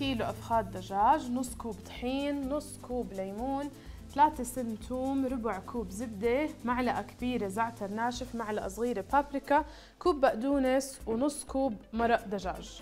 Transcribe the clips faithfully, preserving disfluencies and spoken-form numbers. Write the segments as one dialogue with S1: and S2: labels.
S1: كيلو افخاذ دجاج، نص كوب طحين، نص كوب ليمون، ثلاثة سم ثوم، ربع كوب زبدة، معلقة كبيرة زعتر ناشف، معلقة صغيرة بابريكا، كوب بقدونس، ونص كوب مرق دجاج.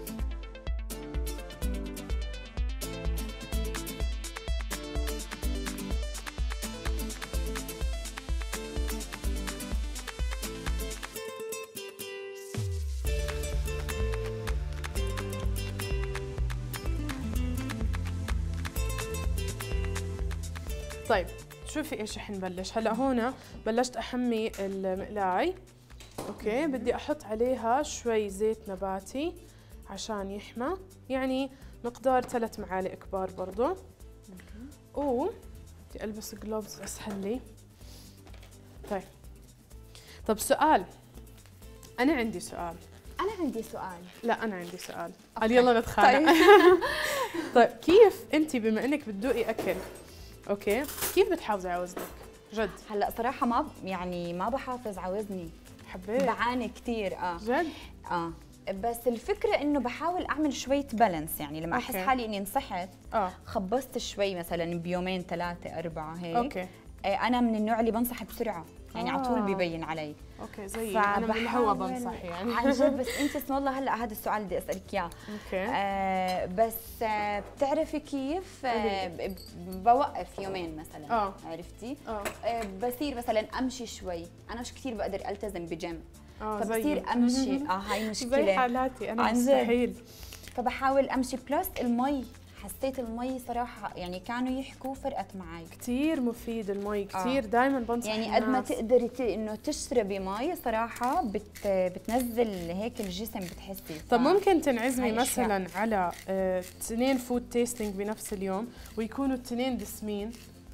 S1: طيب شوفي ايش رح نبلش هلا. هون بلشت احمي المقلاي، اوكي. بدي احط عليها شوي زيت نباتي عشان يحمى، يعني مقدار ثلاث معالق كبار برضو. و بدي البس جلوفز اسهل لي. طيب طب سؤال، انا عندي سؤال.
S2: انا عندي سؤال.
S1: لا انا عندي سؤال. قال يلا نتخانق. طيب. طيب كيف انت بما انك بتدوقي اكل، اوكي، كيف بتحافظي على وزنك؟ جد
S2: هلا صراحه ما يعني ما بحافظ على وزني،
S1: حبيت
S2: بعاني كثير. اه
S1: جد؟
S2: اه بس الفكره انه بحاول اعمل شويه بالانس، يعني لما احس
S1: أوكي.
S2: حالي اني انصحت
S1: اه
S2: خبصت شوي مثلا بيومين ثلاثه اربعه هيك.
S1: اوكي.
S2: آه انا من النوع اللي بنصح بسرعه، يعني على طول
S1: آه.
S2: بيبين علي.
S1: اوكي زي انا بالهوا بنصح يعني.
S2: عن جد. بس انت اسم الله هلا هذا السؤال بدي اسالك اياه.
S1: اوكي.
S2: آه بس آه بتعرفي كيف آه ب- بوقف يومين مثلا.
S1: اه
S2: عرفتي؟
S1: اه
S2: آه بصير مثلا امشي شوي، انا مش كثير بقدر التزم بجيم،
S1: اه
S2: فبصير امشي. اه هاي
S1: زي
S2: مشكله
S1: حالاتي انا
S2: عن جد.
S1: مستحيل.
S2: فبحاول امشي. بلس المي، حسيت المي صراحه يعني كانوا يحكوا فرقت معي
S1: كثير مفيد المي، كثير
S2: آه.
S1: دائما بنصح
S2: يعني قد ما
S1: الناس.
S2: تقدري ت- انه تشربي مي صراحه بت بتنزل هيك الجسم بتحسي.
S1: طب ممكن تنعزمي
S2: هاي أشياء.
S1: مثلا على آه، اثنين فود تيستينج بنفس اليوم ويكونوا الاثنين دسمين؟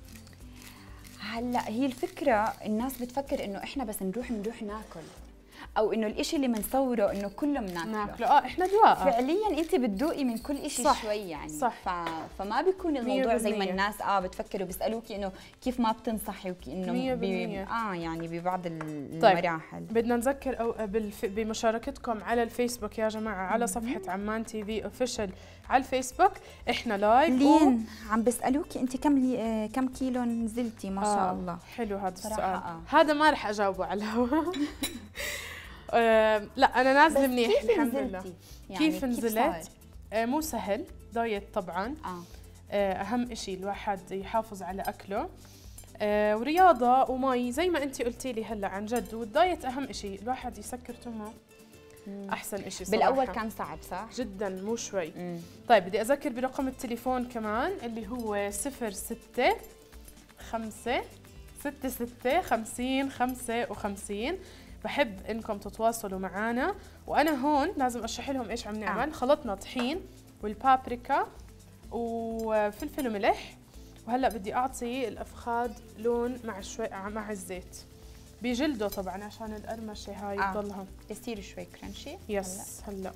S2: هلا هي الفكره، الناس بتفكر انه احنا بس نروح نروح ناكل، او انه الاشي اللي بنصوره انه كله بناكله.
S1: ناكله اه احنا دواء.
S2: فعليا انت بتذوقي من كل شيء
S1: صح.
S2: شوي يعني.
S1: صح.
S2: ف... فما بيكون الموضوع زي ما
S1: مية بالمية.
S2: الناس اه بتفكروا بيسالوكي انه كيف ما بتنصحي وكي انه
S1: مية بالمية.
S2: اه يعني ببعض
S1: طيب.
S2: المراحل.
S1: بدنا نذكر أو بالف... بمشاركتكم على الفيسبوك يا جماعه، على صفحه عمان تي في اوفيشال على الفيسبوك. احنا لايف.
S2: لين عم بسالوكي انت كم لي... آه كم كيلو نزلتي؟ ما شاء
S1: آه.
S2: الله.
S1: حلو هذا السؤال.
S2: آه.
S1: هذا ما رح اجاوبه على الهواء. آه لا انا نازله منيح
S2: كيف
S1: الحمد
S2: نزلتي؟
S1: لله.
S2: يعني
S1: كيف نزلت؟
S2: صار؟
S1: آه مو سهل، دايت طبعا.
S2: اه
S1: آه اهم شيء الواحد يحافظ على اكله، آه ورياضه ومي زي ما انت قلتي لي هلا عن جد. والدايت اهم شيء، الواحد يسكر تمه احسن شيء صراحه.
S2: بالاول كان صعب صح؟
S1: جدا مو شوي.
S2: مم.
S1: طيب بدي اذكر برقم التليفون كمان اللي هو صفر ستة خمسة ستة ستة خمسين خمسة وخمسين. بحب انكم تتواصلوا معنا. وانا هون لازم اشرح لهم ايش عم نعمل.
S2: آه.
S1: خلطنا طحين والبابريكا وفلفل وملح، وهلا بدي اعطي الافخاذ لون مع شوي مع الزيت بجلده طبعا عشان القرمشه هاي
S2: آه.
S1: تضلها
S2: يصير شوي كرنشي.
S1: يس هلا.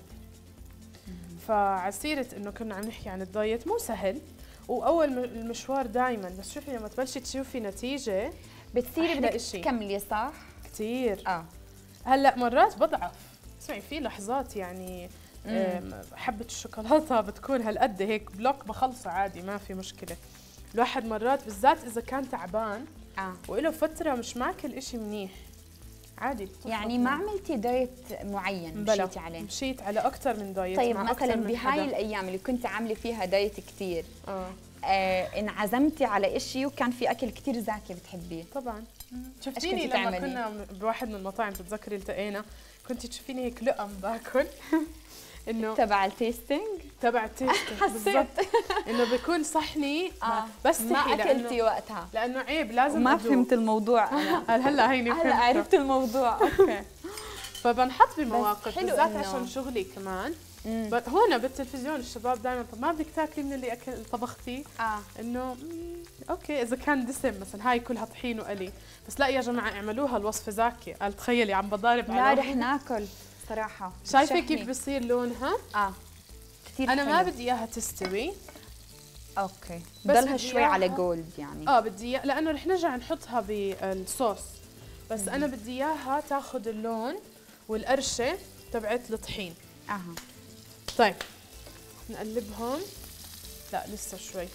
S1: فعسيرة انه كنا عم نحكي عن الدايت مو سهل، واول المشوار دائما، بس شوفي لما تبلشي تشوفي نتيجه
S2: بتصيري
S1: أحلى
S2: بدك
S1: إشي.
S2: تكملي صح؟
S1: كثير.
S2: اه
S1: هلا مرات بضعف، اسمعي في لحظات يعني آم، حبة الشوكولاتة بتكون هالقد هيك بلوك بخلصه عادي ما في مشكلة. الواحد مرات بالذات إذا كان تعبان
S2: اه
S1: وإله فترة مش ماكل إشي منيح عادي بتفرط
S2: يعني ما
S1: معه.
S2: عملتي دايت معين
S1: بلا
S2: مشيتي عليه؟
S1: مشيت على أكثر من دايت.
S2: طيب
S1: مع
S2: مثلا
S1: أكتر من
S2: بهاي
S1: حدا.
S2: الايام اللي كنت عامله فيها دايت كثير،
S1: آه.
S2: آه انعزمتي على إشي وكان في اكل كثير زاكي بتحبيه،
S1: طبعا.
S2: إيش
S1: شفتيني
S2: كنتي
S1: لما
S2: تعملي؟
S1: كنا بواحد من المطاعم بتتذكري التقينا كنت تشوفيني هيك لقم باكل انه
S2: تبع التيستينج؟
S1: تبع التيستينج بالضبط. انه بيكون صحني
S2: اه
S1: بس
S2: ما اكلتي وقتها
S1: لانه عيب لازم
S2: ما
S1: أدوق.
S2: فهمت الموضوع انا.
S1: قال هلا هيني
S2: هلا
S1: فهمته.
S2: عرفت الموضوع. اوكي.
S1: فبنحط بمواقف
S2: حلو
S1: بالذات
S2: إنه-
S1: عشان شغلي كمان.
S2: مم.
S1: ب- هون بالتلفزيون الشباب دائما طب ما بدك تاكلي من اللي اكل طبختيه؟
S2: اه
S1: انه مم، اوكي اذا كان دسم مثلا هاي كلها طحين وقلي، بس لا يا جماعه اعملوها الوصفه زاكيه. قال تخيلي عم بضارب
S2: لا
S1: على
S2: رح ناكل صراحه.
S1: شايفه
S2: شحني.
S1: كيف بصير لونها؟
S2: اه كثير
S1: انا ما
S2: حلو.
S1: بدي اياها تستوي.
S2: اوكي
S1: بس
S2: ضلها
S1: بدي
S2: شوي على
S1: إياها-
S2: جولد يعني.
S1: اه بدي إياها لانه رح نرجع نحطها بالصوص، بس مم. انا بدي اياها تاخذ اللون والقرشه تبعت الطحين.
S2: اها
S1: طيب نقلبهم. لا لسه شوي،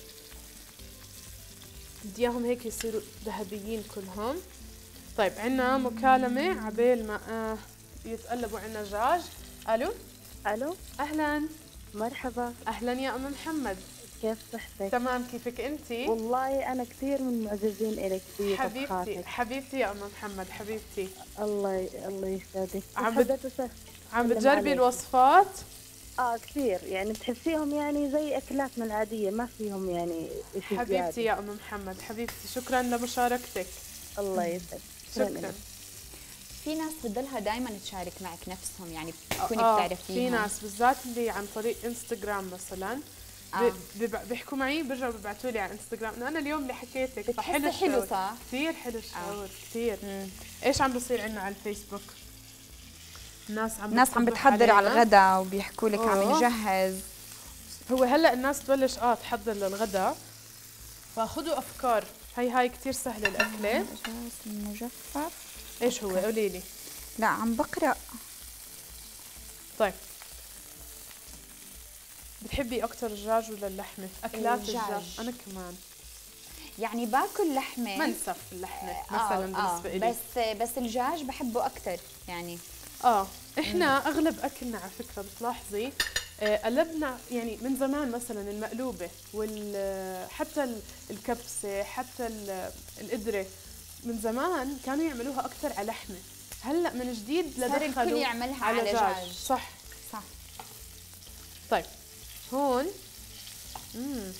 S1: بدي اياهم هيك يصيروا ذهبيين كلهم. طيب عنا مكالمة عبال ما آه يتقلبوا. عنا دجاج. الو.
S3: الو
S1: اهلا.
S3: مرحبا.
S1: اهلا يا ام محمد،
S3: كيف صحتك؟
S1: تمام، كيفك انتي؟
S3: والله انا كثير من معجبين الك
S1: حبيبتي حبيبتي يا ام محمد حبيبتي.
S3: الله الله يسعدك.
S1: عم بت... عم بتجربي الوصفات؟
S3: اه كثير، يعني بتحسيهم يعني زي اكلاتنا العاديه، ما فيهم يعني شيء
S1: حبيبتي
S3: زيادة.
S1: يا ام محمد حبيبتي، شكرا لمشاركتك.
S3: الله يسعدك.
S1: شكرا.
S2: في ناس بتضلها دائما تشارك معك نفسهم، يعني بتكوني
S1: آه
S2: بتعرفيهم.
S1: في ناس بالذات اللي عن طريق انستغرام مثلا
S2: آه.
S1: بيحكوا معي، بيرجعوا بيبعثوا لي على انستغرام انه انا اليوم اللي حكيتك.
S2: حلو حلو صح؟
S1: كثير حلو الشعور.
S2: آه.
S1: كثير. ايش عم بصير عندنا على الفيسبوك؟ الناس عم
S2: الناس عم بتحضر على الغداء وبيحكوا لك عم نجهز.
S1: هو هلا الناس تبلش اه تحضر للغداء، فخذوا افكار. هي هاي كثير سهله الاكله.
S2: دجاج المجفف.
S1: ايش هو؟ قولي لي.
S2: لا عم بقرا.
S1: طيب بتحبي اكثر الدجاج ولا اللحمه؟ اكلات الدجاج. انا كمان
S2: يعني باكل لحمه،
S1: منسف اللحمه
S2: آه
S1: مثلا
S2: آه
S1: بالنسبه لي.
S2: بس بس الدجاج بحبه اكثر يعني.
S1: اه احنا مم. اغلب اكلنا على فكره بتلاحظي آه قلبنا يعني من زمان، مثلا المقلوبه وال حتى الكبسه حتى القدره من زمان كانوا يعملوها اكثر على لحمه. هلا من جديد
S2: صار الكل يعملها على دجاج.
S1: صح
S2: صح.
S1: طيب هون امم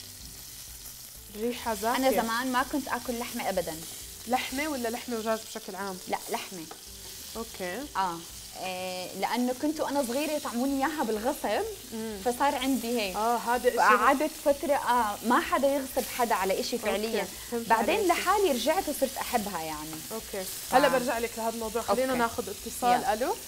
S1: ريحه زاكيه.
S2: انا زمان ما كنت اكل لحمه ابدا.
S1: لحمه ولا لحمه ودجاج بشكل عام؟
S2: لا لحمه.
S1: اوكي.
S2: اه إيه، لانه كنت وانا صغيره يطعموني اياها بالغصب. مم. فصار عندي هيك.
S1: اه هذا شيء.
S2: فقعدت فتره اه ما حدا يغصب حدا على شيء فعليا. بعدين عليك. لحالي رجعت وصرت احبها يعني.
S1: اوكي. هلا آه. برجع لك لهذا الموضوع. خلينا ناخذ اتصال. يا. الو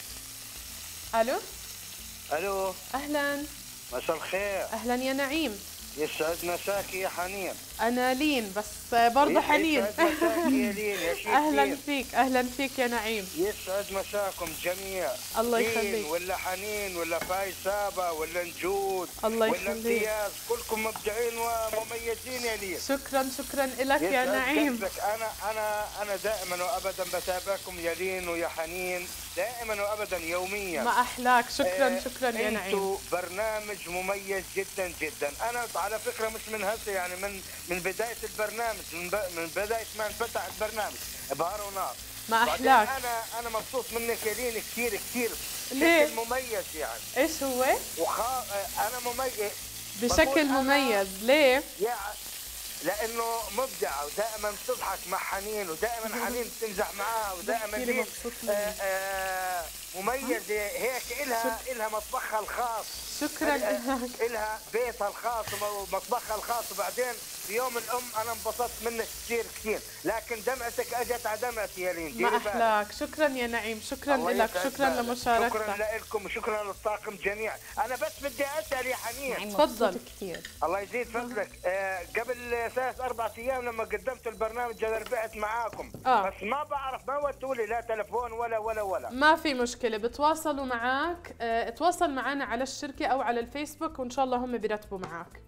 S1: الو
S4: الو.
S1: اهلا.
S4: مساء الخير.
S1: اهلا يا نعيم.
S4: يسعد مساكي يا حنين.
S1: انا لين بس برضه حنين.
S4: يسعد مساكي يا لين يا شيخ.
S1: اهلا فيك اهلا فيك يا نعيم.
S4: يسعد مساكم جميع.
S1: الله يخليك.
S4: ولا حنين ولا فايسابه ولا نجود
S1: الله
S4: ولا
S1: يخليك.
S4: امتياز، كلكم مبدعين ومميزين يا لين.
S1: شكرا شكرا لك يا نعيم.
S4: انا انا انا دائما وابدا بتابعكم يا لين ويا حنين، دائما وابدا يوميا.
S1: ما احلاك. شكرا آه شكرا يا نعيم.
S4: انتوا برنامج مميز جدا جدا. انا على فكره مش من هسه، يعني من من بدايه البرنامج، من, ب... من بدايه ما انفتح البرنامج بهار ونار.
S1: ما احلاك.
S4: انا انا مبسوط منك يا لين كثير كثير.
S1: ليه؟
S4: مميز يعني.
S1: ايش هو؟
S4: وخا... انا مميز
S1: بشكل مميز. ليه؟
S4: يعني لانه مبدعه ودائما بتضحك مع حنين، ودائما حنين بتمزح معاها، ودائما لين آه آه مميزه هيك. الها الها مطبخها الخاص.
S1: شكرا لك.
S4: الها بيتها الخاص ومطبخها الخاص. وبعدين في يوم الام انا انبسطت منك كثير كثير، لكن دمعتك اجت على دمعتي يا لين.
S1: ما احلاك. شكرا يا نعيم. شكرا لك. شكرا لمشاركتك.
S4: شكرا لكم وشكرا للطاقم جميعا. انا بس بدي اسال يا حنين.
S1: تفضل.
S2: كثير.
S4: الله يزيد فضلك. آه قبل ثلاث اربع ايام لما قدمت البرنامج انا ربحت معاكم. آه. بس ما بعرف، ما ودوا لي لا تلفون ولا ولا ولا.
S1: ما في مشكله، بتواصلوا معك. اه تواصل معنا على الشركه او على الفيسبوك وان شاء الله هم بيرتبوا معك.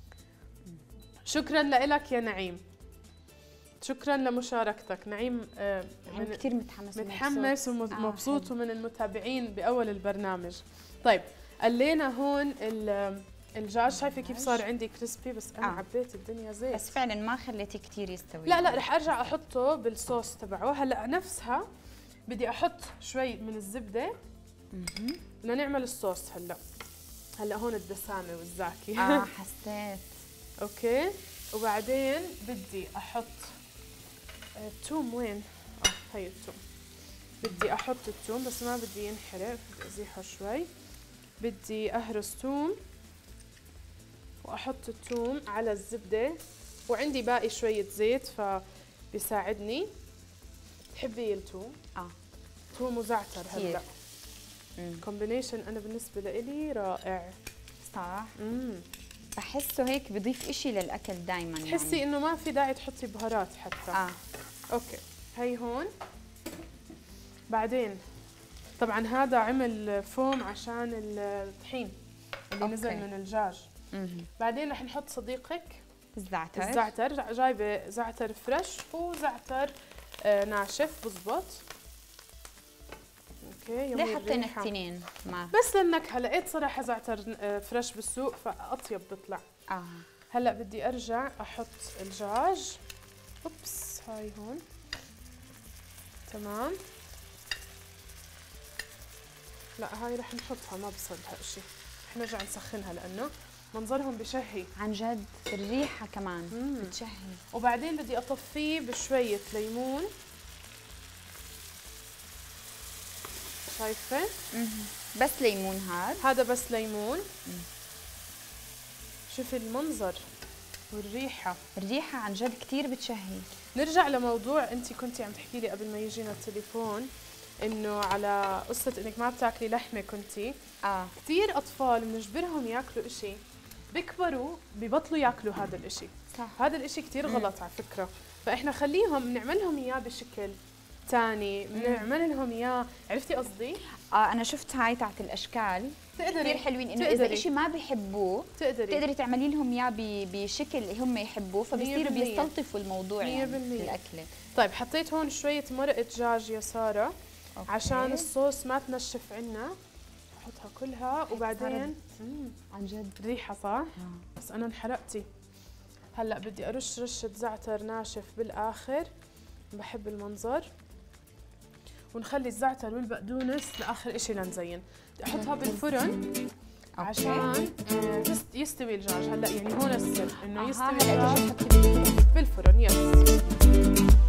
S1: شكرا لك يا نعيم. شكرا لمشاركتك نعيم. آه
S2: من كثير متحمس
S1: متحمس ومبسوط آه ومن المتابعين باول البرنامج. طيب قلينا هون الدجاج. شايفه كيف صار عندي كريسبي؟ بس انا آه. عبيت الدنيا زيت.
S2: بس فعلا ما خليتيه كثير يستوي.
S1: لا لا رح ارجع احطه بالصوص تبعه. هلا نفسها بدي احط شوي من الزبده بدنا نعمل الصوص. هلا هلا هون الدسامه والزاكي.
S2: اه حسيت.
S1: اوكي. وبعدين بدي احط الثوم. وين؟ اه هي الثوم. بدي احط الثوم بس ما بدي ينحرق، بدي ازيحه شوي. بدي اهرس ثوم واحط الثوم على الزبده، وعندي باقي شويه زيت فبيساعدني. تحبي الثوم؟
S2: اه
S1: ثوم وزعتر. هلا كومبينيشن انا بالنسبه لإلي رائع.
S2: صح. امم بحسه هيك بضيف إشي للاكل دائما.
S1: تحسي يعني انه ما في داعي تحطي بهارات حتى.
S2: اه
S1: اوكي. هي هون. بعدين طبعا هذا عمل فوم عشان الطحين، اللي
S2: أوكي.
S1: نزل من الدجاج.
S2: مهم.
S1: بعدين رح نحط صديقك
S2: الزعتر.
S1: الزعتر، جايبه زعتر فريش وزعتر آه ناشف بزبط. اوكي
S2: ليه حطينا الاثنين مع
S1: بس للنكهه، لقيت صراحه زعتر آه فريش بالسوق فاطيب بيطلع.
S2: اه
S1: هلا بدي ارجع احط الدجاج. اوبس هاي هون تمام. لا هاي رح نحطها ما بصلها اشي، رح نرجع نسخنها لانه منظرهم بشهي
S2: عن جد. الريحه كمان
S1: مم.
S2: بتشهي.
S1: وبعدين بدي اطفيه بشويه ليمون. شايفه
S2: مهم. بس ليمون هاد.
S1: هذا بس ليمون. شوفي المنظر والريحه.
S2: الريحه عن جد كثير بتشهي.
S1: نرجع لموضوع انت كنتي عم تحكي لي قبل ما يجينا التليفون، انه على قصه انك ما بتاكلي لحمه. كنتي
S2: اه
S1: كثير اطفال بنجبرهم ياكلوا اشي بيكبروا ببطلوا ياكلوا هذا الاشي.
S2: صح.
S1: هذا الاشي كثير غلط على فكره. فاحنا خليهم نعمل لهم اياه بشكل ثاني، بنعمل لهم اياه. عرفتي قصدي؟
S2: اه انا شفت هاي تاعت الاشكال
S1: تقدري
S2: كثير حلوين، انه
S1: تقدري.
S2: اذا شيء ما بيحبوه
S1: تقدري
S2: تقدري تعملي لهم اياه ب- بشكل هم يحبوه، فبصيروا
S1: مية بالمية.
S2: بيستلطفوا الموضوع
S1: مية
S2: يعني
S1: بالمية.
S2: الاكله.
S1: طيب حطيت هون شويه مرقه دجاج يا ساره
S2: أوكي.
S1: عشان الصوص ما تنشف عنا. بحطها كلها وبعدين مم.
S2: عن جد
S1: ريحه صح؟
S2: آه.
S1: بس انا انحرقتي. هلا بدي ارش رشه زعتر ناشف بالاخر، بحب المنظر. ونخلي الزعتر والبقدونس لاخر اشي لنزين. بدي احطها بالفرن عشان آه، تست- يستوي الدجاج. هلا يعني هون السر انه
S2: آه،
S1: يستوي
S2: هلا
S1: الدجاج
S2: بدي أحط بالفرن.
S1: بالفرن. يس